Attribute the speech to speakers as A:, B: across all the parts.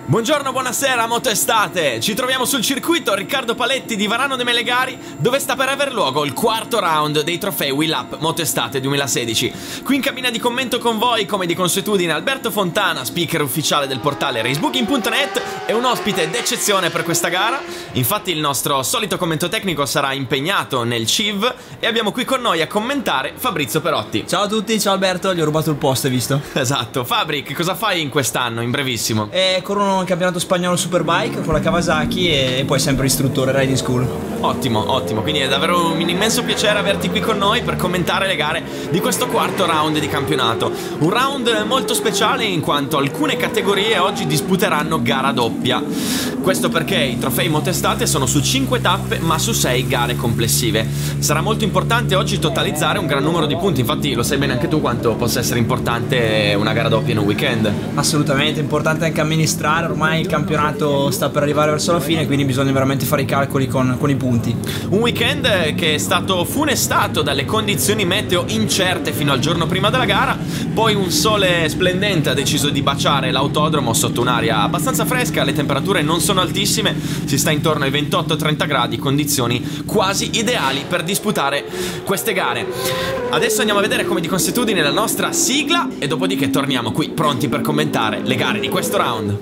A: Buongiorno, buonasera, moto estate. Ci troviamo sul circuito Riccardo Paletti di Varano de' Melegari, dove sta per aver luogo il quarto round dei trofei Wheel Up Moto Estate 2016. Qui in cabina di commento con voi, come di consuetudine, Alberto Fontana, speaker ufficiale del portale racebooking.net, e un ospite d'eccezione per questa gara. Infatti il nostro solito commento tecnico sarà impegnato nel CIV e abbiamo qui con noi a commentare Fabrizio Perotti.
B: Ciao a tutti, ciao Alberto, gli ho rubato il posto, hai visto?
A: Esatto. Fabri, che cosa fai in quest'anno, in brevissimo?
B: Corro un campionato spagnolo Superbike con la Kawasaki e poi sempre istruttore Riding School.
A: Ottimo, ottimo, quindi è davvero un immenso piacere averti qui con noi per commentare le gare di questo quarto round di campionato. Un round molto speciale in quanto alcune categorie oggi disputeranno gara doppia. Questo perché i trofei Moto Estate sono su 5 tappe ma su 6 gare complessive. Sarà molto importante oggi totalizzare un gran numero di punti, infatti lo sai bene anche tu quanto possa essere importante una gara doppia in un weekend.
B: Assolutamente, importante anche amministrare, ormai il campionato sta per arrivare verso la fine, quindi bisogna veramente fare i calcoli con i punti.
A: Un weekend che è stato funestato dalle condizioni meteo incerte fino al giorno prima della gara, poi un sole splendente ha deciso di baciare l'autodromo sotto un'aria abbastanza fresca, le temperature non sono altissime, si sta intorno ai 28-30 gradi, condizioni quasi ideali per disputare queste gare. Adesso andiamo a vedere come di consuetudine la nostra sigla e dopodiché torniamo qui pronti per commentare le gare di questo round.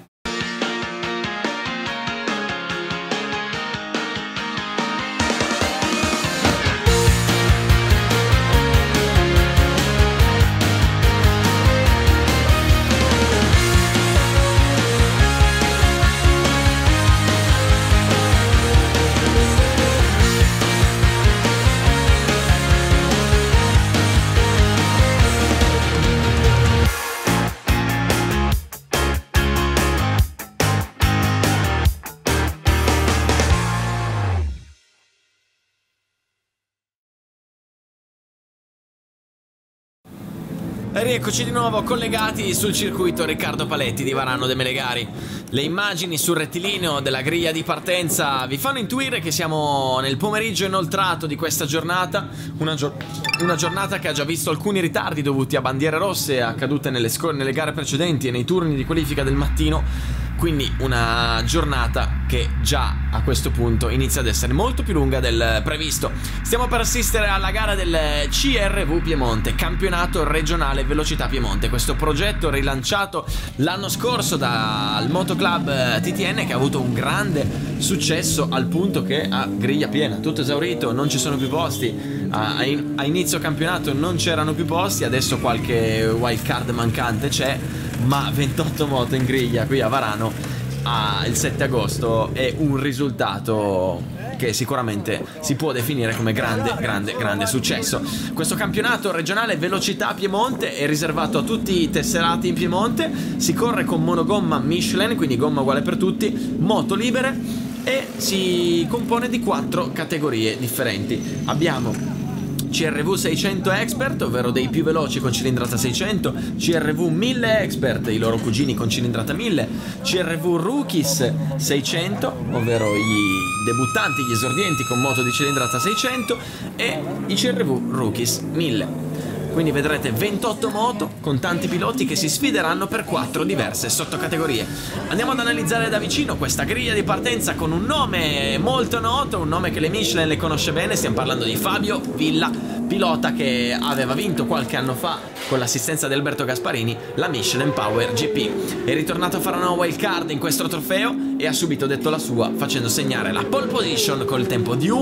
A: E rieccoci di nuovo collegati sul circuito Riccardo Paletti di Varano de' Melegari. Le immagini sul rettilineo della griglia di partenza vi fanno intuire che siamo nel pomeriggio inoltrato di questa giornata, una giornata che ha già visto alcuni ritardi dovuti a bandiere rosse accadute nelle gare precedenti e nei turni di qualifica del mattino. Quindi una giornata che già a questo punto inizia ad essere molto più lunga del previsto. Stiamo per assistere alla gara del CRV Piemonte, campionato regionale velocità Piemonte. Questo progetto rilanciato l'anno scorso dal Motoclub TTN, che ha avuto un grande successo al punto che a griglia piena, tutto esaurito, non ci sono più posti. A inizio campionato non c'erano più posti, adesso qualche wild card mancante c'è, ma 28 moto in griglia qui a Varano il 7 agosto è un risultato che sicuramente si può definire come grande successo. Questo campionato regionale velocità Piemonte è riservato a tutti i tesserati in Piemonte, si corre con monogomma Michelin, quindi gomma uguale per tutti, moto libere, e si compone di 4 categorie differenti. Abbiamo CRV 600 Expert, ovvero dei più veloci con cilindrata 600, CRV 1000 Expert, i loro cugini con cilindrata 1000, CRV Rookies 600, ovvero i debuttanti, gli esordienti con moto di cilindrata 600, e i CRV Rookies 1000. Quindi vedrete 28 moto con tanti piloti che si sfideranno per 4 diverse sottocategorie. Andiamo ad analizzare da vicino questa griglia di partenza con un nome molto noto, un nome che le Michelin le conosce bene. Stiamo parlando di Fabio Villa, pilota che aveva vinto qualche anno fa con l'assistenza di Alberto Gasparini la Michelin Power GP. È ritornato a fare una wild card in questo trofeo e ha subito detto la sua, facendo segnare la pole position col tempo di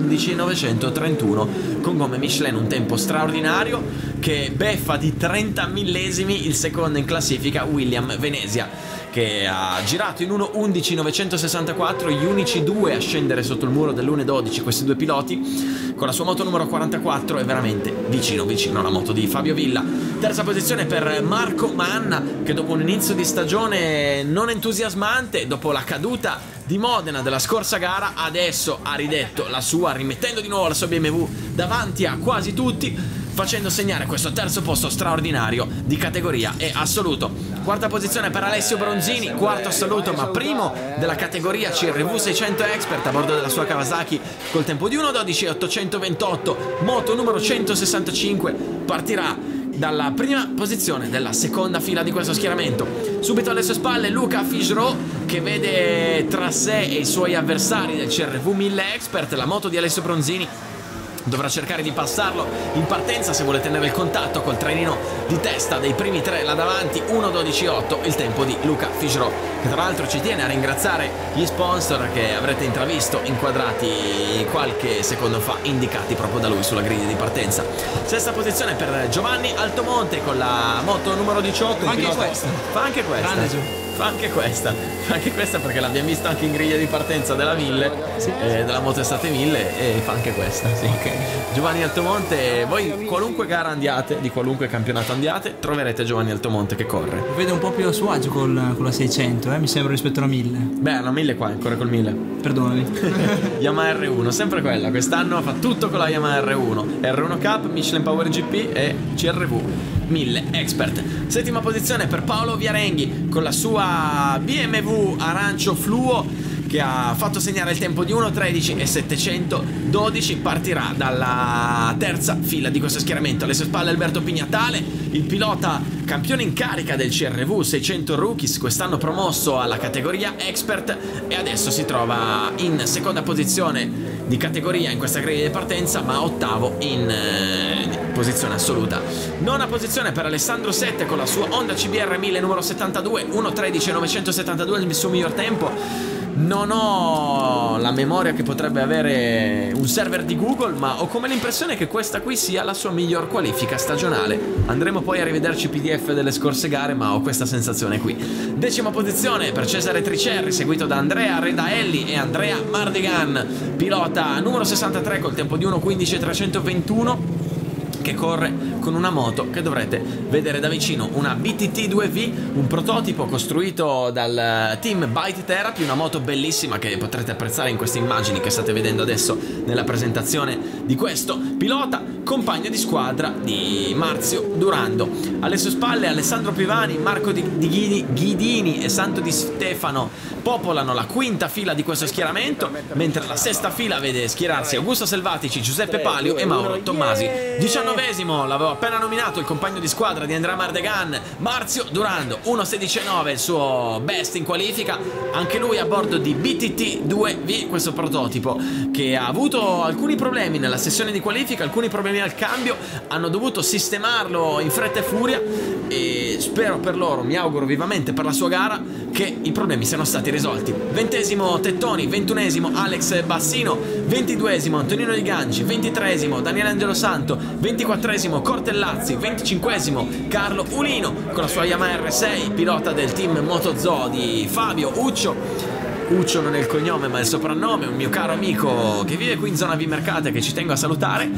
A: 1:11.931 con gomme Michelin, un tempo straordinario che beffa di 30 millesimi il secondo in classifica William Venezia, che ha girato in 1:11.964, gli unici due a scendere sotto il muro dell'1:12, questi due piloti. Con la sua moto numero 44 è veramente vicino alla moto di Fabio Villa. Terza posizione per Marco Manna, che dopo un inizio di stagione non entusiasmante, dopo la caduta di Modena della scorsa gara, adesso ha ridetto la sua, rimettendo di nuovo la sua BMW davanti a quasi tutti, facendo segnare questo terzo posto straordinario di categoria e assoluto. Quarta posizione per Alessio Bronzini, quarto assoluto ma primo della categoria CRV 600 Expert a bordo della sua Kawasaki col tempo di 1:12.828, moto numero 165. Partirà dalla prima posizione della seconda fila di questo schieramento. Subito alle sue spalle Luca Figeroux, che vede tra sé e i suoi avversari del CRV 1000 Expert la moto di Alessio Bronzini. Dovrà cercare di passarlo in partenza se vuole tenere il contatto col trainino di testa dei primi tre là davanti. 1:12.8 il tempo di Luca Figeroux, che tra l'altro ci tiene a ringraziare gli sponsor che avrete intravisto inquadrati qualche secondo fa, indicati proprio da lui sulla griglia di partenza. Sesta posizione per Giovanni Altomonte con la moto numero 18.
B: Fa anche questa.
A: Fa anche questa.
B: Grande Gio.
A: Fa anche questa perché l'abbiamo vista anche in griglia di partenza della 1000, della moto estate 1000, e fa anche questa, sì.
B: Ok.
A: Giovanni Altomonte, voi qualunque gara andiate, di qualunque campionato andiate, troverete Giovanni Altomonte che corre.
B: Lo vedo un po' più a suo agio con la 600, mi sembra, rispetto alla 1000.
A: Beh, la 1000 qua, corre col 1000.
B: Perdonami.
A: Yamaha R1, sempre quella. Quest'anno fa tutto con la Yamaha R1. R1 Cup, Michelin Power GP e CRV 1000 Expert. Settima posizione per Paolo Viarenghi con la sua BMW arancio fluo, che ha fatto segnare il tempo di 1:13.712. Partirà dalla terza fila di questo schieramento. Alle sue spalle Alberto Pignatale, il pilota campione in carica del CRV 600 Rookies, quest'anno promosso alla categoria Expert, e adesso si trova in seconda posizione di categoria in questa griglia di partenza, ma ottavo in posizione assoluta. Nona posizione per Alessandro Sette con la sua Honda CBR 1000 numero 72, 1:13.972 il suo miglior tempo. Non ho la memoria che potrebbe avere un server di Google, ma ho come l'impressione che questa qui sia la sua miglior qualifica stagionale. Andremo poi a rivederci PDF delle scorse gare, ma ho questa sensazione qui. Decima posizione per Cesare Tricerri, seguito da Andrea Redaelli e Andrea Mardigan, pilota numero 63 col tempo di 1:15.321, che corre con una moto che dovrete vedere da vicino, una BTT 2V, un prototipo costruito dal team Bite Therapy, una moto bellissima che potrete apprezzare in queste immagini che state vedendo adesso nella presentazione di questo pilota, compagno di squadra di Marzio Durando. Alle sue spalle Alessandro Pivani, Marco Ghidini e Santo Di Stefano popolano la quinta fila di questo schieramento, mentre la sesta fila vede schierarsi Augusto Selvatici, Giuseppe Palio e Mauro Tommasi. 19esimo, l'avevo appena nominato, il compagno di squadra di Andrea Mardegan, Marzio Durando, 1:16.9 il suo best in qualifica, anche lui a bordo di BTT 2V, questo prototipo che ha avuto alcuni problemi nella sessione di qualifica, alcuni problemi al cambio, hanno dovuto sistemarlo in fretta e furia, e spero per loro, mi auguro vivamente per la sua gara, che i problemi siano stati risolti. 20esimo Tettoni, 21esimo Alex Bassino, 22esimo Antonino Di Gangi, 23esimo Daniele Angelo Santo, 24esimo Cortellazzi, 25esimo Carlo Ulino con la sua Yamaha R6, pilota del team Motozoo di Fabio Uccio. Uccio non è il cognome ma è il soprannome, un mio caro amico che vive qui in zona Vimercate, che ci tengo a salutare,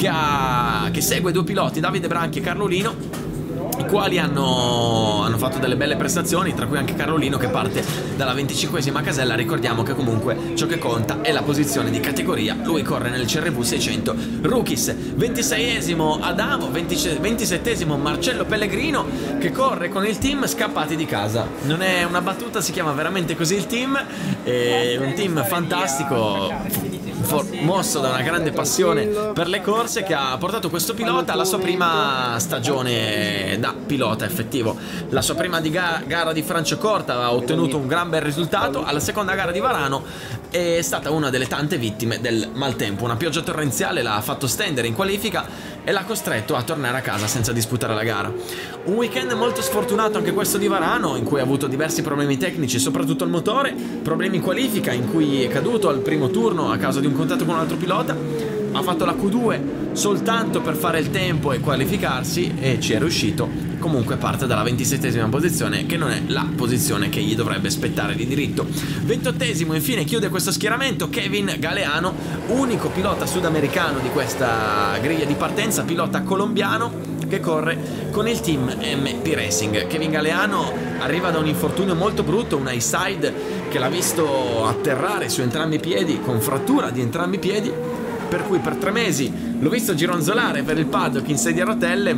A: che segue due piloti, Davide Branchi e Carlo Ulino, i quali hanno fatto delle belle prestazioni, tra cui anche Carolino che parte dalla 25esima casella. Ricordiamo che comunque ciò che conta è la posizione di categoria, lui corre nel CRV 600 Rookies. 26esimo Adamo, 27esimo Marcello Pellegrino, che corre con il team Scappati di Casa. Non è una battuta, si chiama veramente così il team, è un team fantastico, mosso da una grande passione per le corse, che ha portato questo pilota alla sua prima stagione da pilota effettivo. La sua prima gara di Franciacorta ha ottenuto un gran bel risultato, alla seconda gara di Varano è stata una delle tante vittime del maltempo. Una pioggia torrenziale l'ha fatto stendere in qualifica e l'ha costretto a tornare a casa senza disputare la gara. Un weekend molto sfortunato anche questo di Varano, in cui ha avuto diversi problemi tecnici, soprattutto al motore, problemi in qualifica in cui è caduto al primo turno a causa di un contatto con un altro pilota. Ha fatto la Q2 soltanto per fare il tempo e qualificarsi, e ci è riuscito. Comunque parte dalla 27esima posizione, che non è la posizione che gli dovrebbe spettare di diritto. 28esimo infine chiude questo schieramento Kevin Galeano, unico pilota sudamericano di questa griglia di partenza, pilota colombiano che corre con il team MP Racing. Kevin Galeano arriva da un infortunio molto brutto, un high side che l'ha visto atterrare su entrambi i piedi, con frattura di entrambi i piedi, per cui per 3 mesi l'ho visto gironzolare per il paddock in sedia a rotelle,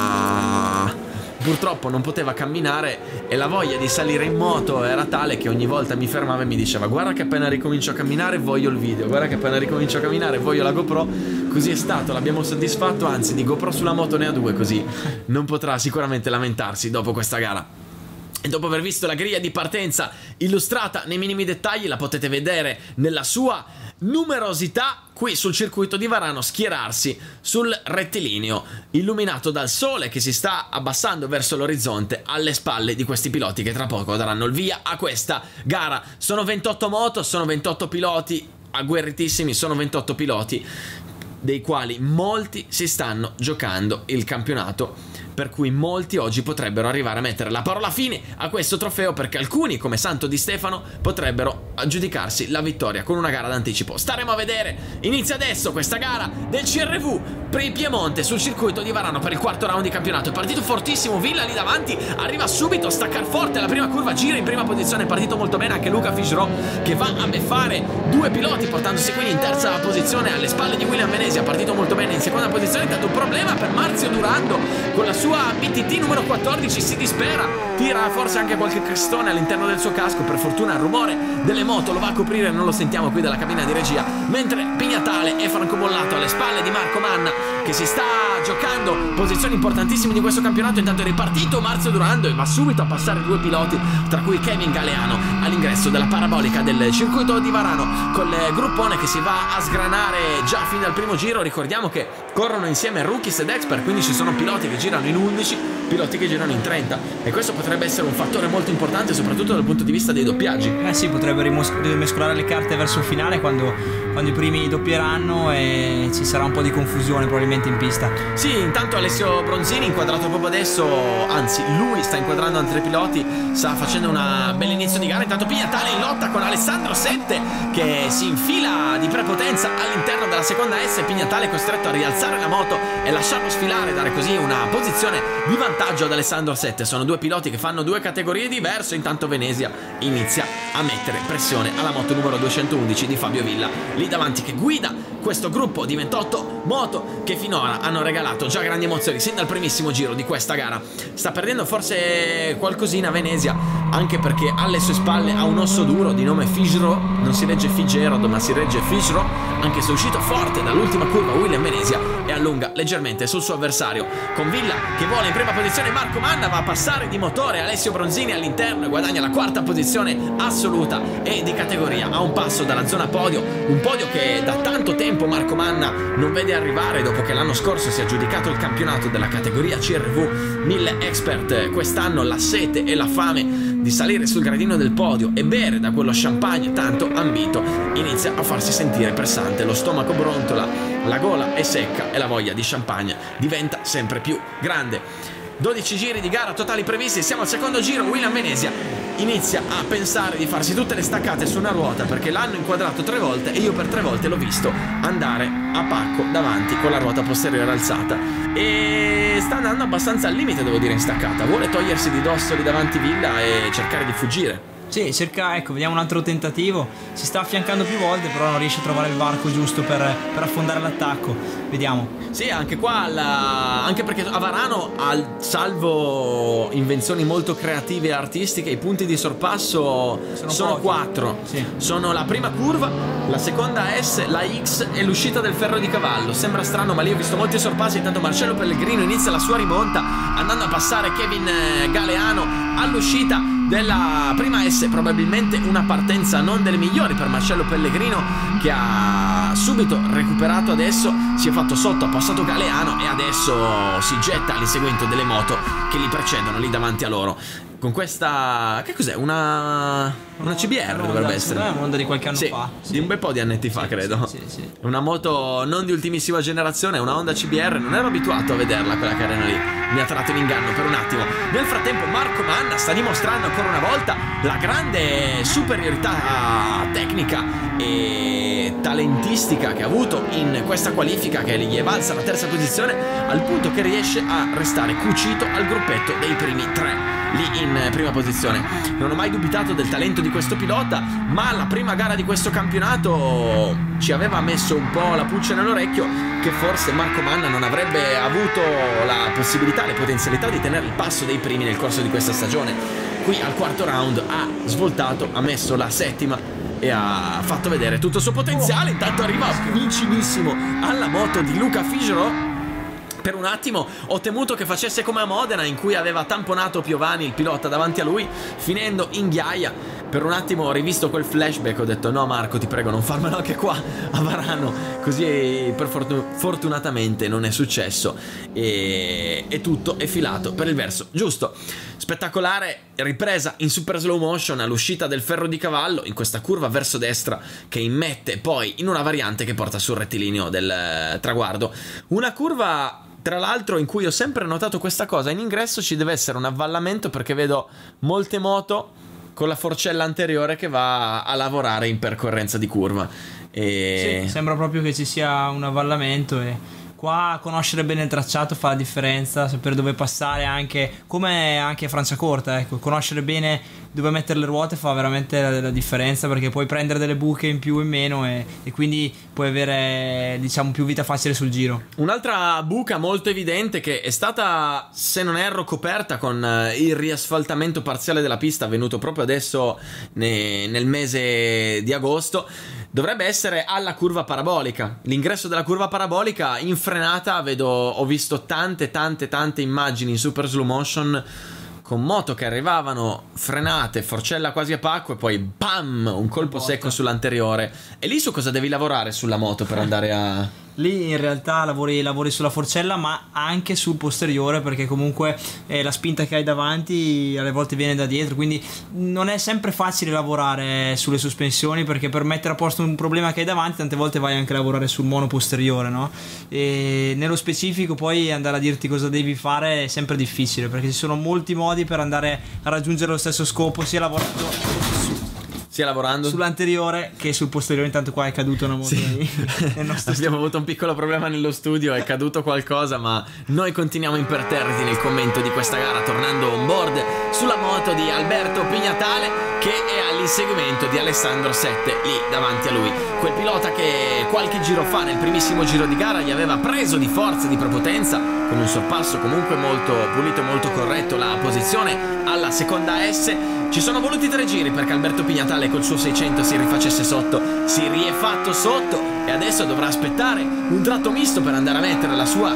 A: ma purtroppo non poteva camminare, e la voglia di salire in moto era tale che ogni volta mi fermava e mi diceva: guarda che appena ricomincio a camminare voglio il video, guarda che appena ricomincio a camminare voglio la GoPro. così è stato, l'abbiamo soddisfatto, anzi di GoPro sulla moto ne ha 2, così non potrà sicuramente lamentarsi dopo questa gara. E dopo aver visto la griglia di partenza illustrata nei minimi dettagli, la potete vedere nella sua numerosità qui sul circuito di Varano schierarsi sul rettilineo illuminato dal sole che si sta abbassando verso l'orizzonte alle spalle di questi piloti che tra poco daranno il via a questa gara. Sono 28 moto, sono 28 piloti agguerritissimi, sono 28 piloti dei quali molti si stanno giocando il campionato, per cui molti oggi potrebbero arrivare a mettere la parola fine a questo trofeo, perché alcuni come Santo Di Stefano potrebbero aggiudicarsi la vittoria con una gara d'anticipo. Staremo a vedere. Inizia adesso questa gara del CRV per il Piemonte sul circuito di Varano per il quarto round di campionato. È partito fortissimo Villa lì davanti, arriva subito a staccare forte la prima curva, gira in prima posizione, è partito molto bene anche Luca Figerò che va a beffare 2 piloti portandosi quindi in terza posizione alle spalle di William Venezia. Ha partito molto bene in seconda posizione, è stato un problema per Marzio Durando con la sua BTT numero 14, si dispera, tira forse anche qualche crestone all'interno del suo casco, per fortuna il rumore delle moto lo va a coprire, non lo sentiamo qui dalla cabina di regia, mentre Pignatale e francobollato alle spalle di Marco Manna che si sta giocando posizioni importantissime di questo campionato. Intanto è ripartito Marzio Durando e va subito a passare 2 piloti, tra cui Kevin Galeano all'ingresso della parabolica del circuito di Varano, col gruppone che si va a sgranare già fin dal primo giro. Ricordiamo che corrono insieme rookies ed expert, quindi ci sono piloti che girano in 11, piloti che girano in 30, e questo potrebbe essere un fattore molto importante soprattutto dal punto di vista dei doppiaggi.
B: Sì, potrebbe rimescolare le carte verso il finale quando i primi doppieranno e ci sarà un po' di confusione probabilmente in pista.
A: Sì, intanto Alessio Bronzini inquadrato proprio adesso, anzi lui sta inquadrando altri piloti, sta facendo un bel inizio di gara. Intanto Pignatale in lotta con Alessandro Sette che si infila di prepotenza all'interno della seconda S. Pignatale è costretto a rialzare la moto e lasciarlo sfilare, dare così una posizione di vantaggio ad Alessandro Sette. Sono 2 piloti che fanno 2 categorie diverse. Intanto Venezia inizia a mettere pressione alla moto numero 211 di Fabio Villa lì davanti, che guida questo gruppo di 28 moto che finora hanno regalato già grandi emozioni sin dal primissimo giro di questa gara. Sta perdendo forse qualcosina Venezia, anche perché alle sue spalle ha un osso duro di nome Figerò, non si legge Figerod ma si legge Figerò, anche se è uscito forte dall'ultima curva William Venezia e allunga leggermente sul suo avversario, con Villa che vola in prima posizione. Marco Manna va a passare di motore Alessio Bronzini all'interno e guadagna la 4ª posizione assoluta e di categoria, a un passo dalla zona podio, un podio che da tanto tempo Marco Manna non vede arrivare, dopo che l'anno scorso si è aggiudicato il campionato della categoria CRV 1000 Expert. Quest'anno la sete e la fame di salire sul gradino del podio e bere da quello champagne tanto ambito inizia a farsi sentire pressante. Lo stomaco brontola, la gola è secca e la voglia di champagne diventa sempre più grande. 12 giri di gara totali previsti, siamo al secondo giro. William Venezia inizia a pensare di farsi tutte le staccate su una ruota, perché l'hanno inquadrato 3 volte e io per 3 volte l'ho visto andare a pacco davanti con la ruota posteriore alzata, e sta andando abbastanza al limite, devo dire, in staccata. Vuole togliersi di dosso lì davanti Villa e cercare di fuggire.
B: Sì, cerca, ecco, vediamo un altro tentativo. Si sta affiancando più volte, però non riesce a trovare il varco giusto per affondare l'attacco. Vediamo.
A: Sì, anche qua, anche perché a Varano, salvo invenzioni molto creative e artistiche, i punti di sorpasso sono 4. Sì. Sono la prima curva, la seconda S, la X e l'uscita del ferro di cavallo. Sembra strano, ma lì ho visto molti sorpassi. Intanto Marcello Pellegrino inizia la sua rimonta andando a passare Kevin Galeano all'uscita della prima S. Probabilmente una partenza non delle migliori per Marcello Pellegrino, che ha subito recuperato, adesso si è fatto sotto, ha passato Galeano e adesso si getta all'inseguimento delle moto che li precedono lì davanti a loro. Con questa, che cos'è? Una CBR dovrebbe essere.
B: È un'onda di qualche anno fa.
A: Di un bel po' di anni fa, credo.
B: Sì.
A: Una moto non di ultimissima generazione, una Honda CBR. Non ero abituato a vederla quella carena lì. Mi ha tratto in inganno per un attimo. Nel frattempo Marco Manna sta dimostrando ancora una volta la grande superiorità tecnica e talentistica che ha avuto in questa qualifica, che gli è valsa la 3ª posizione, al punto che riesce a restare cucito al gruppetto dei primi 3 lì in in prima posizione. Non ho mai dubitato del talento di questo pilota, ma la prima gara di questo campionato ci aveva messo un po' la pulce nell'orecchio che forse Marco Manna non avrebbe avuto la possibilità, le potenzialità di tenere il passo dei primi nel corso di questa stagione. Qui al quarto round ha svoltato, ha messo la settima e ha fatto vedere tutto il suo potenziale. Intanto arriva vicinissimo alla moto di Luca Figero. Per un attimo ho temuto che facesse come a Modena, in cui aveva tamponato Piovani, il pilota, davanti a lui, finendo in ghiaia. Per un attimo ho rivisto quel flashback, ho detto no Marco, ti prego, non farmelo anche qua a Varano. Così fortunatamente non è successo e tutto è filato per il verso giusto. Spettacolare ripresa in super slow motion all'uscita del ferro di cavallo in questa curva verso destra che immette poi in una variante che porta sul rettilineo del traguardo. Una curva, tra l'altro, in cui ho sempre notato questa cosa: in ingresso ci deve essere un avvallamento, perché vedo molte moto con la forcella anteriore che va a lavorare in percorrenza di curva.
B: Sì, sembra proprio che ci sia un avvallamento, e qua conoscere bene il tracciato fa la differenza, sapere dove passare, anche come anche a Franciacorta, ecco, conoscere bene dove mettere le ruote fa veramente la differenza, perché puoi prendere delle buche in più o in meno e quindi puoi avere, diciamo, più vita facile sul giro.
A: Un'altra buca molto evidente, che è stata, se non erro, coperta con il riasfaltamento parziale della pista avvenuto proprio adesso nel mese di agosto, dovrebbe essere alla curva parabolica. L'ingresso della curva parabolica in frenata ho visto tante immagini in super slow motion con moto che arrivavano frenate, forcella quasi a pacco, e poi bam, un colpo secco sull'anteriore. E lì su cosa devi lavorare sulla moto per andare a...
B: Lì in realtà lavori sulla forcella, ma anche sul posteriore, perché comunque la spinta che hai davanti alle volte viene da dietro, quindi non è sempre facile lavorare sulle sospensioni, perché per mettere a posto un problema che hai davanti tante volte vai anche a lavorare sul mono posteriore, no? E nello specifico poi andare a dirti cosa devi fare è sempre difficile, perché ci sono molti modi per andare a raggiungere lo stesso scopo, sia lavorando sull'anteriore che sul posteriore. Intanto qua è caduto una moto.
A: Sì. Abbiamo avuto un piccolo problema nello studio, è caduto qualcosa, ma noi continuiamo imperterriti nel commento di questa gara, tornando on board sulla moto di Alberto Pignatale, che è all'inseguimento di Alessandro Sette lì davanti a lui, quel pilota che qualche giro fa, nel primissimo giro di gara, gli aveva preso di forza, di prepotenza, con un sorpasso comunque molto pulito, molto corretto, la posizione alla seconda S. Ci sono voluti 3 giri perché Alberto Pignatale col suo 600 si rifacesse sotto, si riefatto sotto, e adesso dovrà aspettare un tratto misto per andare a mettere la sua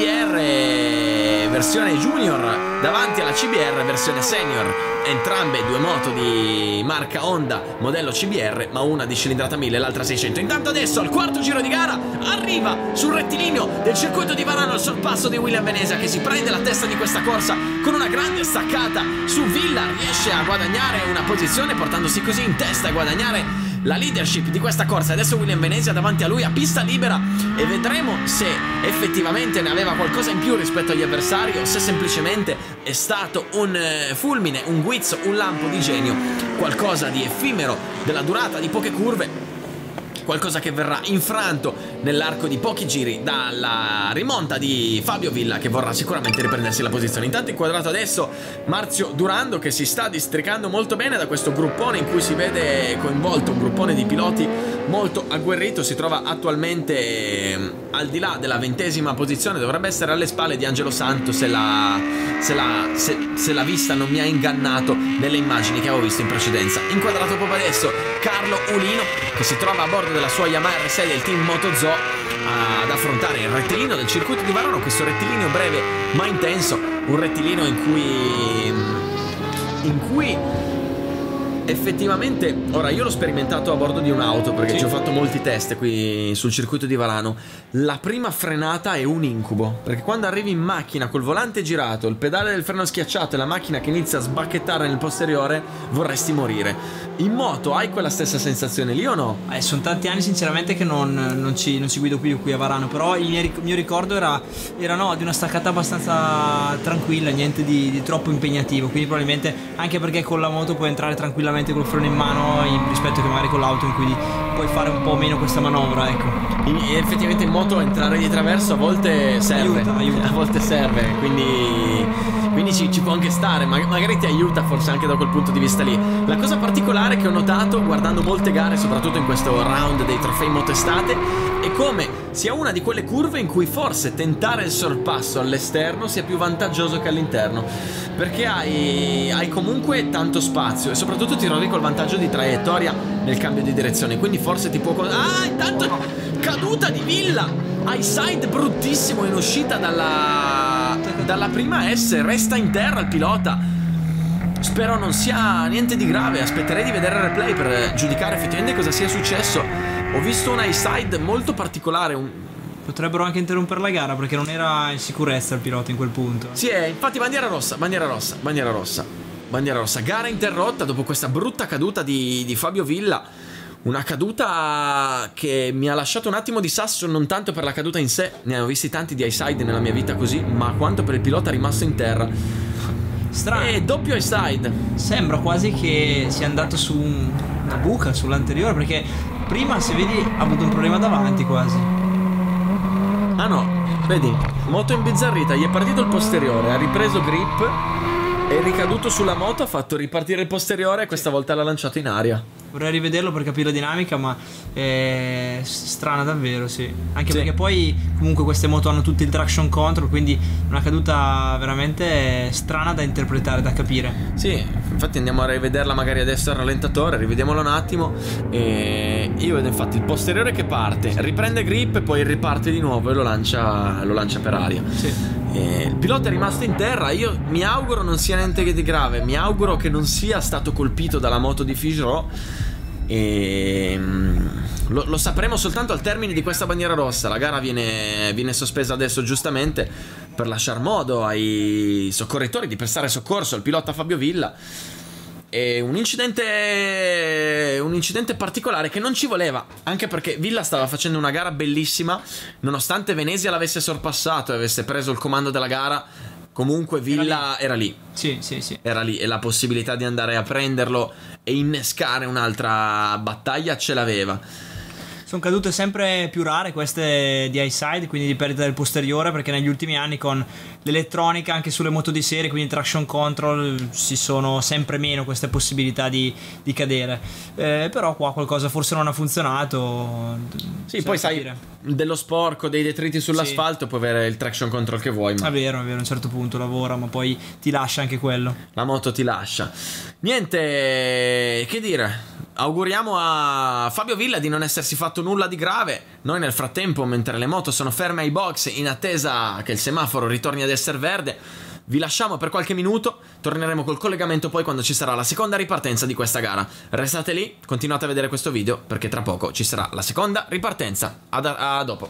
A: CBR versione junior davanti alla CBR versione senior. Entrambe due moto di marca Honda modello CBR, ma una di cilindrata 1000 e l'altra 600. Intanto adesso al quarto giro di gara arriva sul rettilineo del circuito di Varano il sorpasso di William Venezia, che si prende la testa di questa corsa con una grande staccata su Villa, riesce a guadagnare una posizione portandosi così in testa e guadagnare la leadership di questa corsa. Adesso William Venezia davanti a lui a pista libera, e vedremo se effettivamente ne aveva qualcosa in più rispetto agli avversari o se semplicemente è stato un fulmine, un guizzo, un lampo di genio, qualcosa di effimero della durata di poche curve, qualcosa che verrà infranto nell'arco di pochi giri dalla rimonta di Fabio Villa, che vorrà sicuramente riprendersi la posizione. Intanto inquadrato adesso Marzio Durando, che si sta districando molto bene da questo gruppone in cui si vede coinvolto un gruppone di piloti molto agguerrito. Si trova attualmente al di là della 20ª posizione, dovrebbe essere alle spalle di Angelo Santo, se la vista non mi ha ingannato nelle immagini che avevo visto in precedenza. Inquadrato proprio adesso Carlo Ulino, che si trova a bordo della sua Yamaha R6 del team Motozoo ad affrontare il rettilineo del circuito di Varano, questo rettilineo breve ma intenso, un rettilineo in cui effettivamente, ora io l'ho sperimentato a bordo di un'auto perché ci ho fatto molti test qui sul circuito di Varano. La prima frenata è un incubo, perché quando arrivi in macchina col volante girato, il pedale del freno schiacciato e la macchina che inizia a sbacchettare nel posteriore, vorresti morire. In moto hai quella stessa sensazione lì o no?
B: Sono tanti anni sinceramente che non ci guido più qui a Varano, però il mio ricordo era no, di una staccata abbastanza tranquilla, niente di troppo impegnativo, quindi probabilmente anche perché con la moto puoi entrare tranquillamente col freno in mano rispetto che magari con l'auto, in cui puoi fare un po' meno questa manovra, ecco.
A: Effettivamente in moto entrare di traverso a volte serve,
B: aiuta.
A: A volte serve, quindi Quindi ci può anche stare, magari ti aiuta forse anche da quel punto di vista lì. La cosa particolare che ho notato guardando molte gare, soprattutto in questo round dei trofei motostate, è come sia una di quelle curve in cui forse tentare il sorpasso all'esterno sia più vantaggioso che all'interno, perché hai comunque tanto spazio e soprattutto ti trovi col vantaggio di traiettoria nel cambio di direzione, quindi forse ti può... intanto caduta di Villa, high side bruttissimo in uscita dalla prima S, resta in terra il pilota. Spero non sia niente di grave, aspetterei di vedere il replay per giudicare effettivamente cosa sia successo. Ho visto un high side molto particolare.
B: Potrebbero anche interrompere la gara perché non era in sicurezza il pilota in quel punto.
A: Sì, infatti bandiera rossa. Gara interrotta dopo questa brutta caduta di Fabio Villa. Una caduta che mi ha lasciato un attimo di sasso, non tanto per la caduta in sé, ne ho visti tanti di high side nella mia vita così, ma quanto per il pilota rimasto in terra.
B: Strano.
A: E doppio high side.
B: Sembra quasi che sia andato su una buca sull'anteriore, perché prima, se vedi, ha avuto un problema davanti quasi.
A: Ah no, vedi, moto imbizzarrita, gli è partito il posteriore, ha ripreso grip, è ricaduto sulla moto, ha fatto ripartire il posteriore e questa volta l'ha lanciato in aria.
B: Vorrei rivederlo per capire la dinamica, ma è strana davvero, sì. Anche
A: sì,
B: perché poi comunque queste moto hanno tutti il traction control, quindi una caduta veramente strana da interpretare, da capire.
A: Sì, infatti andiamo a rivederla magari adesso al rallentatore, rivediamola un attimo. E io vedo infatti il posteriore che parte, riprende grip e poi riparte di nuovo e lo lancia per aria.
B: Sì.
A: Il pilota è rimasto in terra. Io mi auguro non sia niente di grave, mi auguro che non sia stato colpito dalla moto di Figeaud. E lo sapremo soltanto al termine di questa bandiera rossa. La gara viene sospesa adesso giustamente per lasciar modo ai soccorritori di prestare soccorso al pilota Fabio Villa. È un incidente particolare che non ci voleva, anche perché Villa stava facendo una gara bellissima, nonostante Venezia l'avesse sorpassato e avesse preso il comando della gara. Comunque Villa era lì.
B: Sì.
A: Era lì e la possibilità di andare a prenderlo e innescare un'altra battaglia ce l'aveva.
B: Sono cadute sempre più rare queste di high side, quindi di perdita del posteriore, perché negli ultimi anni con l'elettronica anche sulle moto di serie, quindi traction control, ci sono sempre meno queste possibilità di cadere. Però qua qualcosa forse non ha funzionato.
A: Sì, poi sai, dello sporco, dei detriti sull'asfalto, puoi avere il traction control che vuoi, ma...
B: È vero, a un certo punto lavora, ma poi ti lascia anche quello.
A: La moto ti lascia. Niente, che dire. Auguriamo a Fabio Villa di non essersi fatto nulla di grave. Noi nel frattempo, mentre le moto sono ferme ai box in attesa che il semaforo ritorni ad essere verde, vi lasciamo per qualche minuto. Torneremo col collegamento poi quando ci sarà la seconda ripartenza di questa gara. Restate lì, continuate a vedere questo video perché tra poco ci sarà la seconda ripartenza. A dopo.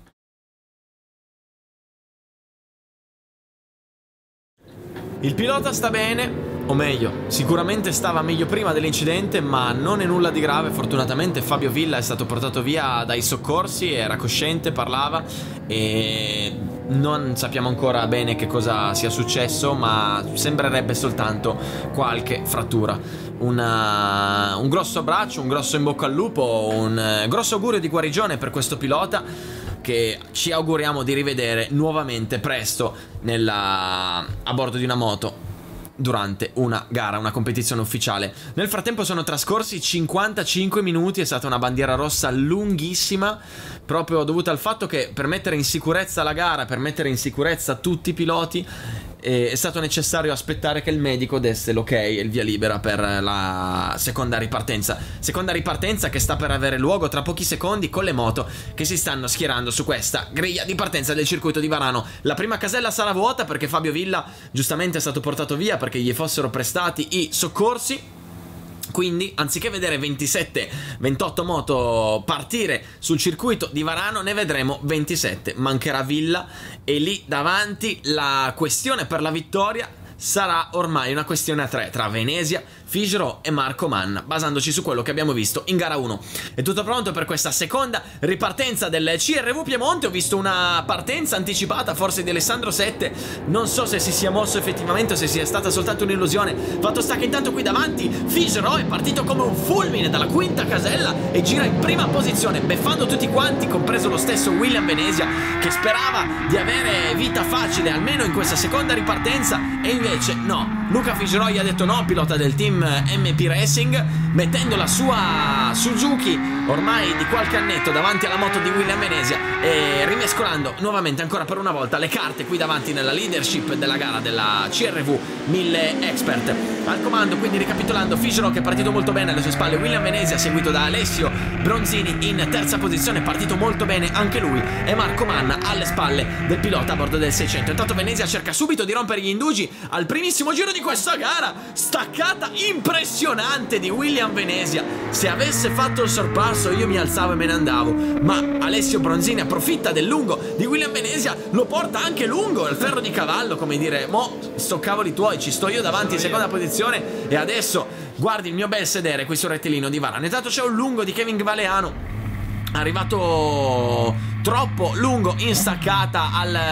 A: Il pilota sta bene, o meglio, sicuramente stava meglio prima dell'incidente, ma non è nulla di grave. Fortunatamente Fabio Villa è stato portato via dai soccorsi, era cosciente, parlava e non sappiamo ancora bene che cosa sia successo, ma sembrerebbe soltanto qualche frattura. Un grosso abbraccio, un grosso in bocca al lupo, un grosso augurio di guarigione per questo pilota, che ci auguriamo di rivedere nuovamente presto a bordo di una moto durante una gara, una competizione ufficiale. Nel frattempo sono trascorsi 55 minuti, è stata una bandiera rossa lunghissima, proprio dovuta al fatto che per mettere in sicurezza la gara, per mettere in sicurezza tutti i piloti, è stato necessario aspettare che il medico desse l'ok e il via libera per la seconda ripartenza che sta per avere luogo tra pochi secondi, con le moto che si stanno schierando su questa griglia di partenza del circuito di Varano. La prima casella sarà vuota perché Fabio Villa giustamente è stato portato via perché gli fossero prestati i soccorsi. Quindi anziché vedere 27-28 moto partire sul circuito di Varano, ne vedremo 27. Mancherà Villa e lì davanti la questione per la vittoria sarà ormai una questione a tre tra Venezia, Figaro e Marco Manna, basandoci su quello che abbiamo visto in gara 1. È tutto pronto per questa seconda ripartenza del CRV Piemonte. Ho visto una partenza anticipata forse di Alessandro Sette, non so se si sia mosso effettivamente o se sia stata soltanto un'illusione. Fatto sta che intanto qui davanti Figaro è partito come un fulmine dalla quinta casella e gira in prima posizione, beffando tutti quanti, compreso lo stesso William Venezia, che sperava di avere vita facile almeno in questa seconda ripartenza, e invece no. Luca Figaro gli ha detto no, pilota del team MP Racing, mettendo la sua Suzuki ormai di qualche annetto davanti alla moto di William Venezia e rimescolando nuovamente ancora per una volta le carte qui davanti nella leadership della gara della CRV 1000 Expert. Al comando, quindi ricapitolando, Figaro che è partito molto bene, alle sue spalle William Venezia, seguito da Alessio Bronzini in terza posizione, partito molto bene anche lui, e Marco Manna alle spalle del pilota a bordo del 600. Intanto Venezia cerca subito di rompere gli indugi al primissimo giro di questa gara, staccata impressionante di William Venezia. Se avesse fatto il sorpasso io mi alzavo e me ne andavo, ma Alessio Bronzini approfitta del lungo di William Venezia, lo porta anche lungo, il ferro di cavallo, come dire, mo sto cavoli tuoi, ci sto io davanti in seconda posizione e adesso guardi il mio bel sedere qui sul rettilineo di Varano. Intanto c'è un lungo di Kevin Galeano, arrivato troppo lungo in staccata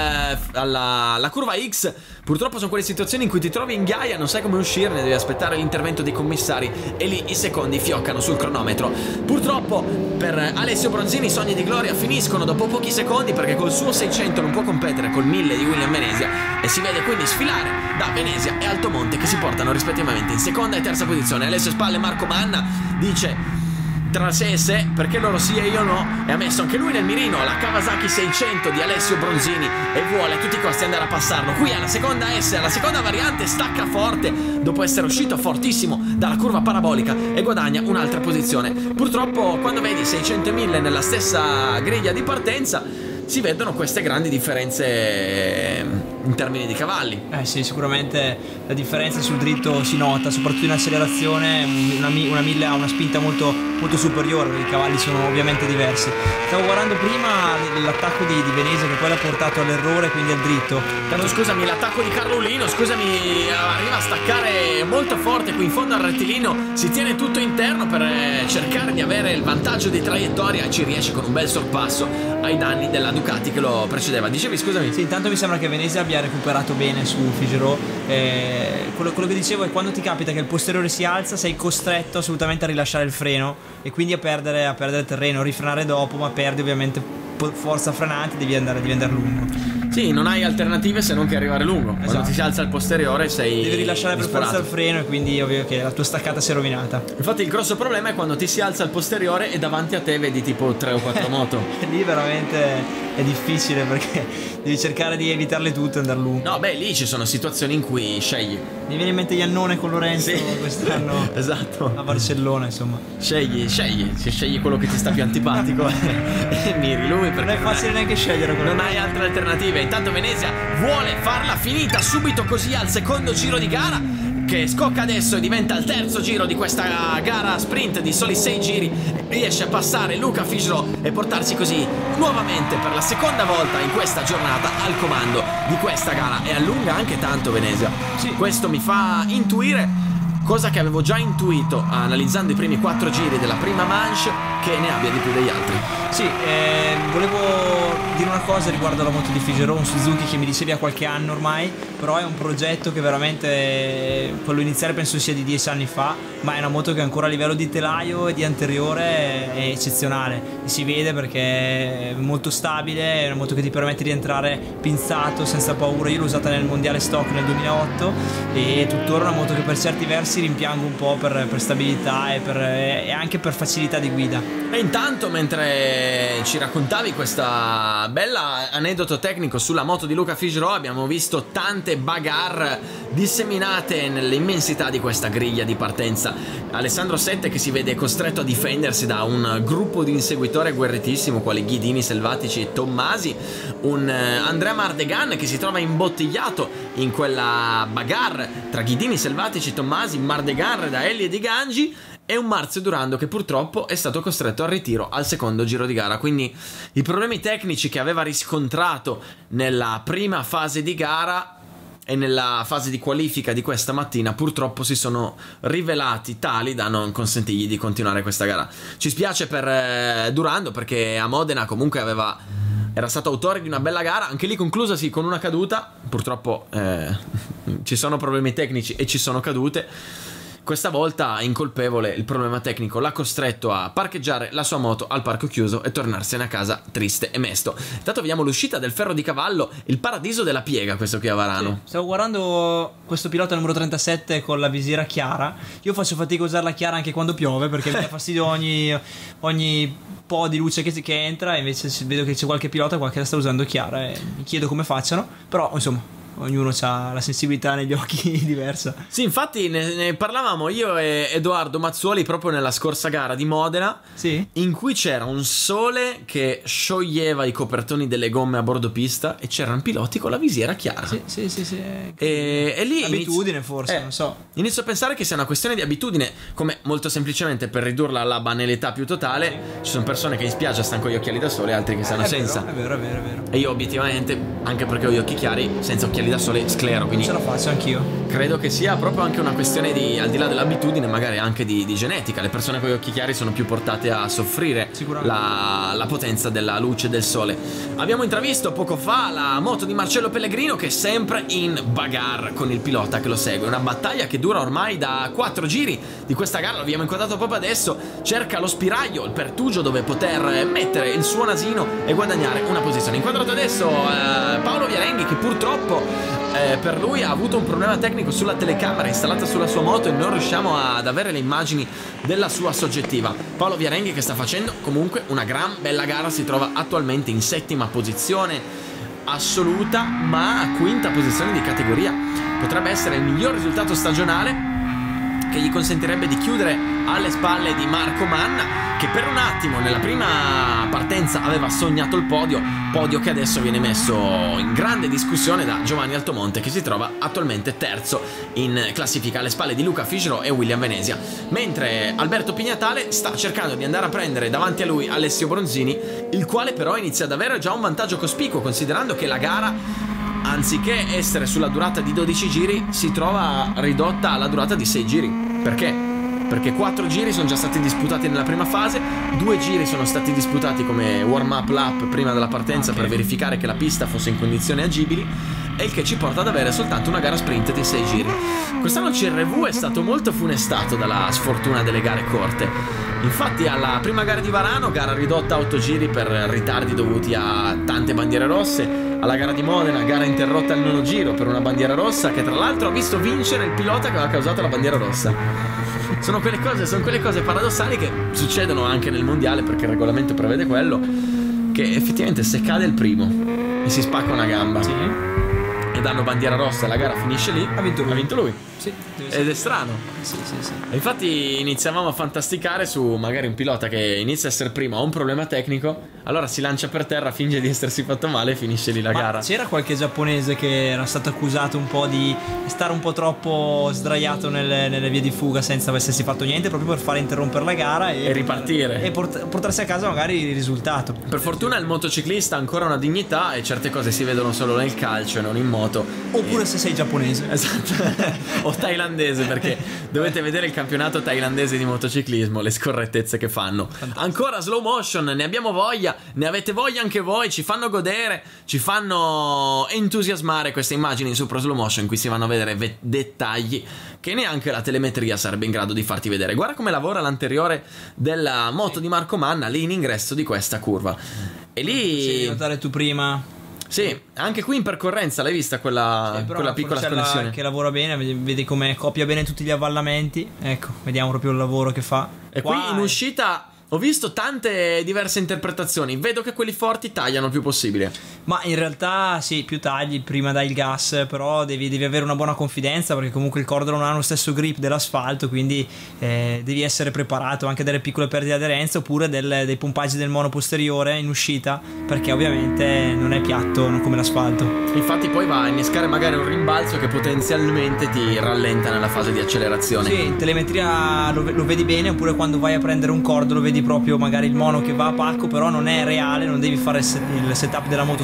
A: alla curva X. Purtroppo sono quelle situazioni in cui ti trovi in ghiaia, non sai come uscirne, devi aspettare l'intervento dei commissari e lì i secondi fioccano sul cronometro. Purtroppo per Alessio Bronzini i sogni di gloria finiscono dopo pochi secondi, perché col suo 600 non può competere col 1000 di William Venezia e si vede quindi sfilare da Venezia e Altomonte, che si portano rispettivamente in seconda e terza posizione. Alle sue spalle Marco Manna dice tra sé e sé perché loro sì e io no, e ha messo anche lui nel mirino la Kawasaki 600 di Alessio Bronzini e vuole a tutti i costi andare a passarlo. Qui alla seconda S, alla seconda variante, stacca forte dopo essere uscito fortissimo dalla curva parabolica e guadagna un'altra posizione. Purtroppo quando vedi 600 e 1000 nella stessa griglia di partenza si vedono queste grandi differenze in termini di cavalli.
B: Sì, sicuramente la differenza sul dritto si nota, soprattutto in accelerazione. Una 1000 ha una spinta molto superiore, perché i cavalli sono ovviamente diversi. Stavo guardando prima l'attacco di Venezia, che poi l'ha portato all'errore, quindi al dritto.
A: Tanto scusami, l'attacco di Carlolino, scusami, arriva a staccare molto forte qui in fondo al rettilineo, si tiene tutto interno per cercare di avere il vantaggio di traiettoria e ci riesce con un bel sorpasso ai danni della Ducati che lo precedeva. Dicevi, scusami?
B: Sì, intanto mi sembra che Venezia abbia recuperato bene su Figaro. Quello che dicevo è, quando ti capita che il posteriore si alza, sei costretto assolutamente a rilasciare il freno e quindi a perdere terreno, rifrenare dopo, ma perdi ovviamente forza frenante, devi andare lungo.
A: Sì, non hai alternative se non che arrivare lungo. Esatto. Quando ti si alza il posteriore devi
B: rilasciare
A: disperato.
B: Per forza il freno e quindi è ovvio che la tua staccata si è rovinata.
A: Infatti il grosso problema è quando ti si alza il posteriore e davanti a te vedi tipo 3 o 4 moto.
B: Lì veramente è difficile, perché devi cercare di evitarle tutte e andare lungo.
A: No, beh, lì ci sono situazioni in cui scegli.
B: Mi viene in mente Iannone con Lorenzo, sì, quest'anno
A: esatto,
B: a Barcellona, insomma.
A: Scegli quello che ti sta più antipatico e miri lui, perché
B: non è facile neanche scegliere quello.
A: Non hai altre alternative. Intanto Venezia vuole farla finita subito così al secondo giro di gara, che scocca adesso e diventa il terzo giro di questa gara sprint di soli 6 giri. Riesce a passare Luca Figaro e portarsi così nuovamente per la seconda volta in questa giornata al comando di questa gara, e allunga anche tanto Venezia. Sì. Questo mi fa intuire cosa che avevo già intuito analizzando i primi 4 giri della prima manche, che ne abbia di più degli altri.
B: Sì, volevo dire una cosa riguardo alla moto di Figaro, un Suzuki che mi dicevi ha qualche anno ormai, però è un progetto che veramente, quello iniziale penso sia di 10 anni fa, ma è una moto che ancora a livello di telaio e di anteriore è eccezionale, e si vede perché è molto stabile, è una moto che ti permette di entrare pinzato senza paura. Io l'ho usata nel mondiale stock nel 2008 e tuttora una moto che per certi versi rimpiango un po' per stabilità e anche per facilità di guida.
A: E intanto, mentre ci raccontavi questa bella aneddoto tecnico sulla moto di Luca Figaro, abbiamo visto tante bagarre disseminate nell'immensità di questa griglia di partenza. Alessandro Sette che si vede costretto a difendersi da un gruppo di inseguitori agguerritissimo quali Ghidini, Selvatici e Tommasi, un Andrea Mardegan che si trova imbottigliato in quella bagarre tra Ghidini, Selvatici, Tommasi, Mardegan, Redaelli e Di Gangi, e un Marzio Durando che purtroppo è stato costretto al ritiro al secondo giro di gara. Quindi i problemi tecnici che aveva riscontrato nella prima fase di gara e nella fase di qualifica di questa mattina purtroppo si sono rivelati tali da non consentirgli di continuare questa gara. Ci spiace per Durando, perché a Modena comunque era stato autore di una bella gara, anche lì conclusasi con una caduta. Purtroppo ci sono problemi tecnici e ci sono cadute. Questa volta incolpevole, il problema tecnico l'ha costretto a parcheggiare la sua moto al parco chiuso e tornarsene a casa triste e mesto. Intanto vediamo l'uscita del Ferro di Cavallo, il paradiso della piega questo qui a Varano.
B: Sì, stavo guardando questo pilota numero 37 con la visiera chiara. Io faccio fatica a usarla chiara anche quando piove, perché mi dà fastidio ogni po' di luce che entra, e invece vedo che c'è qualche pilota qua che la sta usando chiara e mi chiedo come facciano, però insomma ognuno ha la sensibilità negli occhi diversa.
A: Sì, infatti ne parlavamo io e Edoardo Mazzuoli proprio nella scorsa gara di Modena,
B: sì,
A: in cui c'era un sole che scioglieva i copertoni delle gomme a bordo pista e c'erano piloti con la visiera chiara.
B: Sì.
A: E lì
B: abitudine forse, non so.
A: Inizio a pensare che sia una questione di abitudine, come molto semplicemente, per ridurla alla banalità più totale, ci sono persone che in spiaggia stanno con gli occhiali da sole e altri che stanno senza.
B: È vero.
A: E io obiettivamente, anche perché ho gli occhi chiari, senza occhiali da sole sclero, quindi
B: ce la faccio anch'io.
A: credo che sia proprio anche una questione di, al di là dell'abitudine, magari anche di genetica. Le persone con gli occhi chiari sono più portate a soffrire la potenza della luce del sole. Abbiamo intravisto poco fa la moto di Marcello Pellegrino, che è sempre in bagarre con il pilota che lo segue. Una battaglia che dura ormai da 4 giri di questa gara, l'abbiamo inquadrato proprio adesso. Cerca lo spiraglio, il pertugio dove poter mettere il suo nasino e guadagnare una posizione. Inquadrato adesso Paolo Viarenghi, che purtroppo per lui ha avuto un problema tecnico sulla telecamera installata sulla sua moto e non riusciamo ad avere le immagini della sua soggettiva. Paolo Viarenghi, che sta facendo comunque una gran bella gara, si trova attualmente in 7ª posizione assoluta, ma a 5ª posizione di categoria. Potrebbe essere il miglior risultato stagionale, che gli consentirebbe di chiudere alle spalle di Marco Manna, che per un attimo nella prima partenza aveva sognato il podio che adesso viene messo in grande discussione da Giovanni Altomonte, che si trova attualmente terzo in classifica alle spalle di Luca Figero e William Venezia, mentre Alberto Pignatale sta cercando di andare a prendere davanti a lui Alessio Bronzini, il quale però inizia ad avere già un vantaggio cospicuo, considerando che la gara, anziché essere sulla durata di 12 giri, si trova ridotta alla durata di 6 giri. Perché? Perché 4 giri sono già stati disputati nella prima fase, 2 giri sono stati disputati come warm-up lap prima della partenza, per verificare che la pista fosse in condizioni agibili, e il che ci porta ad avere soltanto una gara sprint di 6 giri. Quest'anno il CRV è stato molto funestato dalla sfortuna delle gare corte. Infatti alla prima gara di Varano, gara ridotta a 8 giri per ritardi dovuti a tante bandiere rosse. Alla gara di Modena, gara interrotta al 9° giro per una bandiera rossa, che tra l'altro ha visto vincere il pilota che aveva causato la bandiera rossa. Sono quelle cose paradossali che succedono anche nel mondiale, perché il regolamento prevede quello, che effettivamente se cade il primo e si spacca una gamba, e danno bandiera rossa e la gara finisce lì, ha vinto lui.
B: Sì,
A: ed è strano.
B: Sì.
A: E infatti iniziavamo a fantasticare su magari un pilota che inizia a essere primo, ha un problema tecnico, allora si lancia per terra, finge di essersi fatto male e finisce lì la gara.
B: C'era qualche giapponese che era stato accusato un po' di stare un po' troppo sdraiato nelle vie di fuga senza essersi fatto niente, proprio per fare interrompere la gara e ripartire e portarsi a casa magari il risultato.
A: Per fortuna il motociclista ha ancora una dignità, e certe cose si vedono solo nel calcio e non in moto.
B: Oppure se sei giapponese.
A: Esatto. O thailandese, perché dovete vedere il campionato thailandese di motociclismo, le scorrettezze che fanno. Ancora slow motion, ne abbiamo voglia, ne avete voglia anche voi, ci fanno godere, ci fanno entusiasmare queste immagini in super slow motion in cui si vanno a vedere dettagli che neanche la telemetria sarebbe in grado di farti vedere. Guarda come lavora l'anteriore della moto di Marco Manna lì in ingresso di questa curva, e lì
B: devi notare tu prima.
A: Sì, anche qui in percorrenza l'hai vista quella piccola sconnessione
B: che lavora bene, vedi come copia bene tutti gli avvallamenti. Ecco, vediamo proprio il lavoro che fa.
A: E qui in uscita ho visto tante diverse interpretazioni. Vedo che quelli forti tagliano il più possibile.
B: Ma in realtà sì, più tagli, prima dai il gas. Però devi avere una buona confidenza, perché comunque il cordolo non ha lo stesso grip dell'asfalto, quindi devi essere preparato anche delle piccole perdite di aderenza, oppure dei pompaggi del mono posteriore in uscita, perché ovviamente non è piatto come l'asfalto.
A: Infatti poi va a innescare magari un rimbalzo che potenzialmente ti rallenta nella fase di accelerazione.
B: Sì, in telemetria lo vedi bene, oppure quando vai a prendere un cordolo vedi proprio magari il mono che va a pacco, però non è reale, non devi fare il setup della moto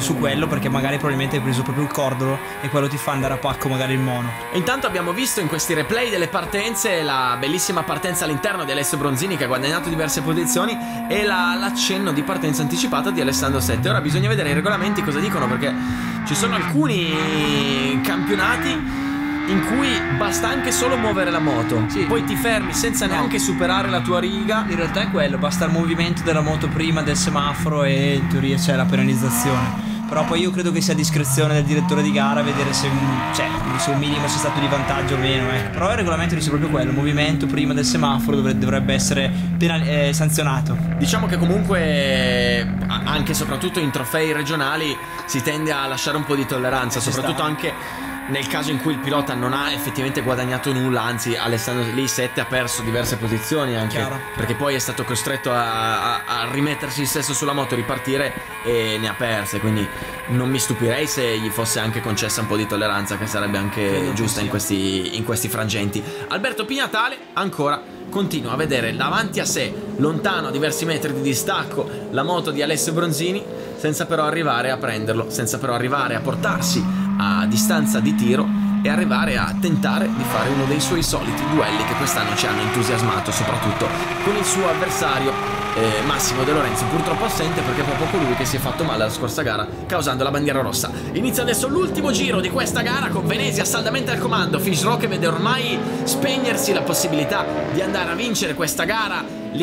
B: su quello, perché magari probabilmente hai preso proprio il cordolo e quello ti fa andare a pacco magari il mono.
A: E intanto abbiamo visto in questi replay delle partenze la bellissima partenza all'interno di Alessio Bronzini, che ha guadagnato diverse posizioni, e l'accenno di partenza anticipata di Alessandro Sette. Ora bisogna vedere i regolamenti cosa dicono, perché ci sono alcuni campionati in cui basta anche solo muovere la moto,
B: sì.
A: Poi ti fermi senza neanche superare la tua riga.
B: In realtà è quello, basta il movimento della moto prima del semaforo e in teoria c'è la penalizzazione. Però poi io credo che sia a discrezione del direttore di gara vedere se un minimo c'è stato di vantaggio o meno. Però il regolamento dice proprio quello: movimento prima del semaforo dovrebbe essere sanzionato.
A: Diciamo che comunque anche e soprattutto in trofei regionali si tende a lasciare un po' di tolleranza, soprattutto anche nel caso in cui il pilota non ha effettivamente guadagnato nulla. Anzi, Alessandro lì 7 ha perso diverse posizioni anche, perché poi è stato costretto a rimettersi il stesso sulla moto, ripartire, e ne ha perse. Quindi non mi stupirei se gli fosse anche concessa un po' di tolleranza, che sarebbe anche giusta in questi frangenti. Alberto Pignatale ancora continua a vedere davanti a sé, lontano a diversi metri di distacco, la moto di Alessio Bronzini, senza però arrivare a prenderlo, senza però arrivare a portarsi a distanza di tiro e arrivare a tentare di fare uno dei suoi soliti duelli che quest'anno ci hanno entusiasmato, soprattutto con il suo avversario Massimo De Lorenzo, purtroppo assente perché è proprio colui che si è fatto male la scorsa gara, causando la bandiera rossa. Inizia adesso l'ultimo giro di questa gara con Venezia saldamente al comando. Fish che vede ormai spegnersi la possibilità di andare a vincere questa gara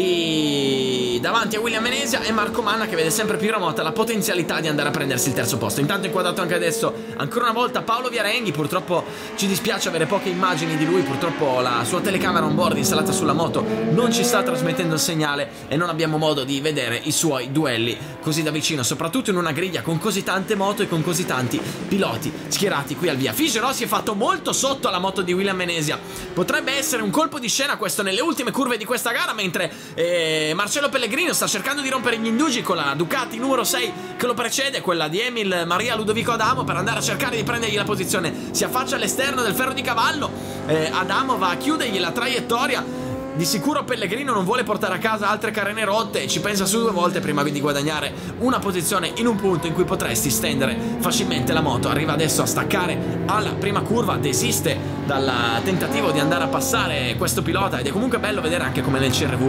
A: lì davanti a William Venezia, e Marco Manna che vede sempre più remota la potenzialità di andare a prendersi il terzo posto. Intanto inquadrato anche adesso ancora una volta Paolo Viarenghi. Purtroppo ci dispiace avere poche immagini di lui, purtroppo la sua telecamera on board installata sulla moto non ci sta trasmettendo il segnale e non abbiamo modo di vedere i suoi duelli così da vicino, soprattutto in una griglia con così tante moto e con così tanti piloti schierati qui al via. Figerò si è fatto molto sotto alla moto di William Venezia, potrebbe essere un colpo di scena questo nelle ultime curve di questa gara, mentre Marcello Pellegrino sta cercando di rompere gli indugi con la Ducati numero 6 che lo precede, quella di Emil Maria Ludovico Adamo, per andare a cercare di prendergli la posizione. Si affaccia all'esterno del ferro di cavallo, Adamo va a chiudergli la traiettoria. Di sicuro Pellegrino non vuole portare a casa altre carene rotte e ci pensa su 2 volte prima di guadagnare una posizione in un punto in cui potresti stendere facilmente la moto. Arriva adesso a staccare alla prima curva, desiste dal tentativo di andare a passare questo pilota, ed è comunque bello vedere anche come nel CRV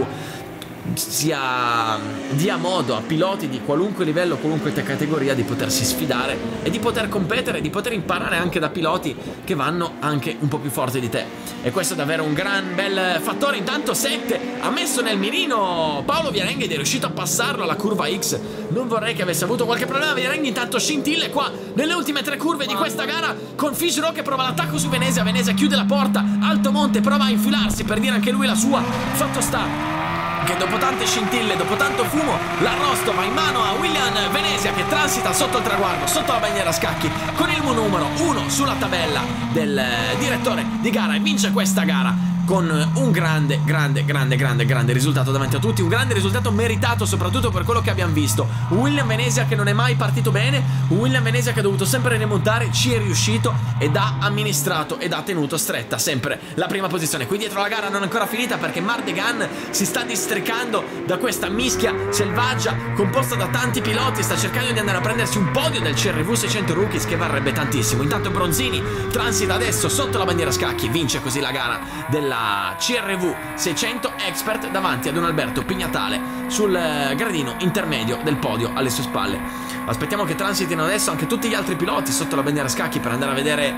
A: dia modo a piloti di qualunque livello, qualunque categoria, di potersi sfidare e di poter competere, di poter imparare anche da piloti che vanno anche un po' più forti di te. E questo è davvero un gran bel fattore. Intanto 7 ha messo nel mirino Paolo Viarenghi ed è riuscito a passarlo alla curva X. Non vorrei che avesse avuto qualche problema Viarenghi. Intanto scintille qua nelle ultime 3 curve di questa gara, con Fish che prova l'attacco su Venezia. Venezia chiude la porta, Altomonte prova a infilarsi per dire anche lui la sua. Fatto sta che dopo tante scintille, dopo tanto fumo, l'arrosto va in mano a William Venezia, che transita sotto il traguardo, sotto la bandiera a scacchi, con il numero 1 sulla tabella del direttore di gara, e vince questa gara con un grande risultato davanti a tutti, un grande risultato meritato soprattutto per quello che abbiamo visto. Un William Venezia che non è mai partito bene, un William Venezia che ha dovuto sempre rimontare, ci è riuscito ed ha amministrato ed ha tenuto stretta sempre la prima posizione. Qui dietro la gara non è ancora finita, perché Mardegan si sta districando da questa mischia selvaggia composta da tanti piloti, sta cercando di andare a prendersi un podio del CRV 600 Rookies, che varrebbe tantissimo. Intanto Bronzini transita adesso sotto la bandiera a scacchi, vince così la gara della CRV 600 Expert davanti ad un Alberto Pignatale sul gradino intermedio del podio alle sue spalle. Aspettiamo che transitino adesso anche tutti gli altri piloti sotto la bandiera a scacchi per andare a vedere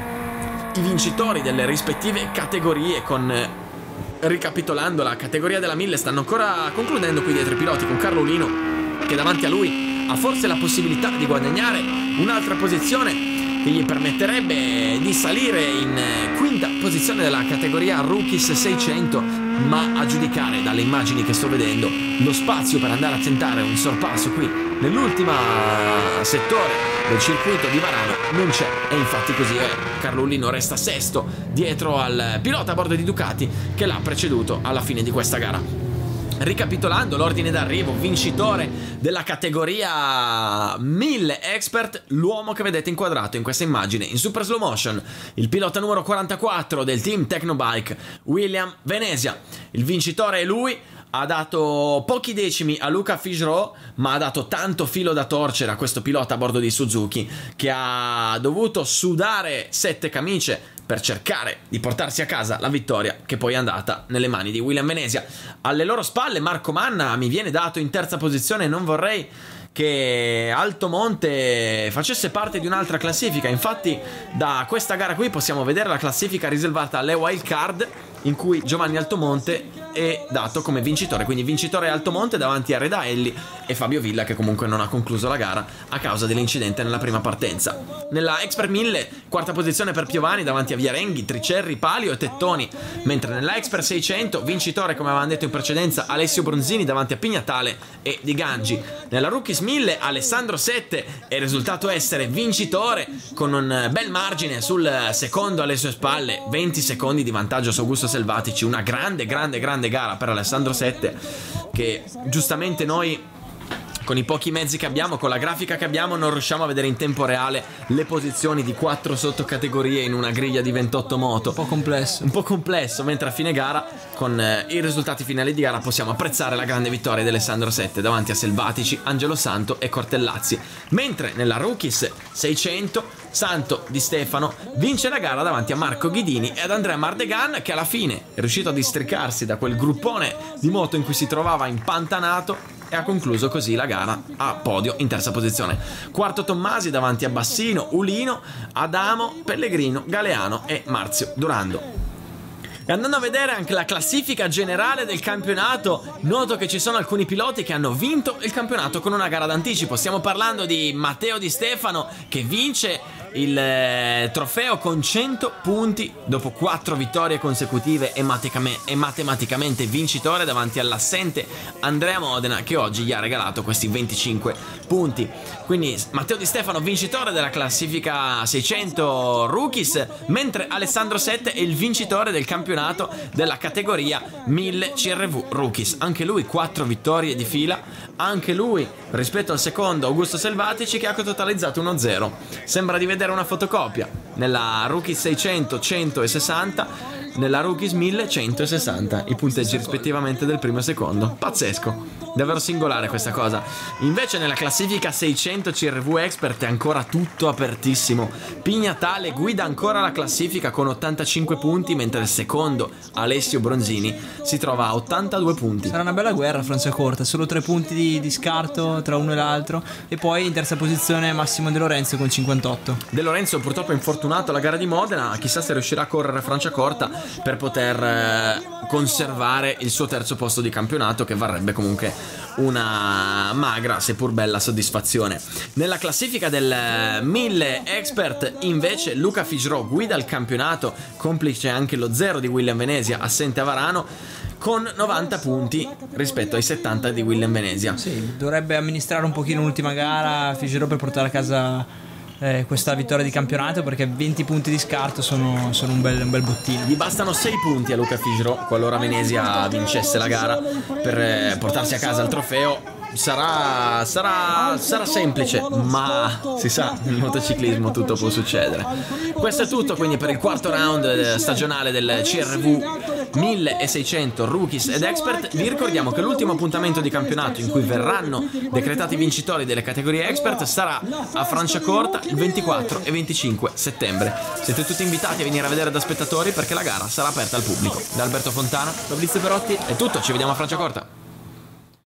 A: i vincitori delle rispettive categorie. Ricapitolando, la categoria della 1000 stanno ancora concludendo qui dietro i piloti, con Carlo Ulino che davanti a lui ha forse la possibilità di guadagnare un'altra posizione che gli permetterebbe di salire in quinta posizione della categoria Rookies 600, ma a giudicare dalle immagini che sto vedendo lo spazio per andare a tentare un sorpasso qui nell'ultima settore del circuito di Varano non c'è, e infatti così Carlo Ullino resta sesto dietro al pilota a bordo di Ducati che l'ha preceduto alla fine di questa gara. Ricapitolando l'ordine d'arrivo, vincitore della categoria 1000 Expert, l'uomo che vedete inquadrato in questa immagine in super slow motion, il pilota numero 44 del team Tecnobike, William Venezia. Il vincitore è lui, ha dato pochi decimi a Luca Figeroux, ma ha dato tanto filo da torcere a questo pilota a bordo di Suzuki, che ha dovuto sudare 7 camicie per cercare di portarsi a casa la vittoria, che poi è andata nelle mani di William Venezia. Alle loro spalle Marco Manna mi viene dato in terza posizione. Non vorrei che Altomonte facesse parte di un'altra classifica, infatti da questa gara qui possiamo vedere la classifica riservata alle wild card, in cui Giovanni Altomonte è dato come vincitore, quindi vincitore Altomonte davanti a Redaelli e Fabio Villa, che comunque non ha concluso la gara a causa dell'incidente nella prima partenza. Nella Expert 1000 quarta posizione per Piovani davanti a Viarenghi, Tricerri, Palio e Tettoni, mentre nella Expert 600 vincitore, come avevamo detto in precedenza, Alessio Bronzini davanti a Pignatale e Di Gangi. Nella Rookies 1000 Alessandro Sette è risultato essere vincitore con un bel margine sul secondo alle sue spalle, 20 secondi di vantaggio su Augusto Selvatici. Una grande gara per Alessandro Sette, che giustamente noi con i pochi mezzi che abbiamo, con la grafica che abbiamo, non riusciamo a vedere in tempo reale le posizioni di 4 sottocategorie in una griglia di 28 moto. Un po' complesso, mentre a fine gara, con i risultati finali di gara, possiamo apprezzare la grande vittoria di Alessandro Sette davanti a Selvatici, Angelo Santo e Cortellazzi. Mentre nella Rookies 600 Santo Di Stefano vince la gara davanti a Marco Ghidini e ad Andrea Mardegan, che alla fine è riuscito a districarsi da quel gruppone di moto in cui si trovava impantanato e ha concluso così la gara a podio in terza posizione. Quarto Tommasi davanti a Bassino, Ulino, Adamo, Pellegrino, Galeano e Marzio Durando. E andando a vedere anche la classifica generale del campionato, noto che ci sono alcuni piloti che hanno vinto il campionato con una gara d'anticipo. Stiamo parlando di Matteo Di Stefano, che vince il trofeo con 100 punti dopo 4 vittorie consecutive e matematicamente vincitore davanti all'assente Andrea Modena, che oggi gli ha regalato questi 25 punti. Quindi Matteo Di Stefano vincitore della classifica 600 Rookies, mentre Alessandro Sette è il vincitore del campionato della categoria 1000 CRV Rookies. Anche lui 4 vittorie di fila, anche lui rispetto al secondo Augusto Selvatici, che ha totalizzato 1-0. Sembra di vedere una fotocopia. Nella Rookies 600 160, nella Rookies 1000 160 i punteggi rispettivamente del primo e secondo. Pazzesco, davvero singolare questa cosa. Invece nella classifica 600 CRV Expert è ancora tutto apertissimo. Pignatale guida ancora la classifica con 85 punti, mentre il secondo Alessio Bronzini si trova a 82 punti.
B: Sarà una bella guerra Franciacorta, solo 3 punti di scarto tra uno e l'altro. E poi in terza posizione Massimo De Lorenzo con 58.
A: De Lorenzo purtroppo è infortunato alla gara di Modena, chissà se riuscirà a correre Franciacorta per poter conservare il suo terzo posto di campionato, che varrebbe comunque una magra seppur bella soddisfazione. Nella classifica del 1000 Expert invece Luca Figeroux guida il campionato, complice anche lo 0 di William Venezia assente a Varano, con 90 punti rispetto ai 70 di William Venezia.
B: Sì, dovrebbe amministrare un pochino l'ultima gara Figeroux per portare a casa questa vittoria di campionato, perché 20 punti di scarto sono un bel bottino.
A: Gli bastano 6 punti a Luca Figeroux qualora Venezia vincesse la gara per portarsi a casa il trofeo. Sarà semplice, ma si sa, nel motociclismo tutto può succedere. Questo è tutto quindi per il quarto round stagionale del CRV 1600 Rookies ed Expert. Vi ricordiamo che l'ultimo appuntamento di campionato in cui verranno decretati i vincitori delle categorie Expert sarà a Franciacorta il 24 e 25 settembre. Siete tutti invitati a venire a vedere da spettatori, perché la gara sarà aperta al pubblico. Da Alberto Fontana,
B: Fabrizio Perotti,
A: è tutto, ci vediamo a Franciacorta.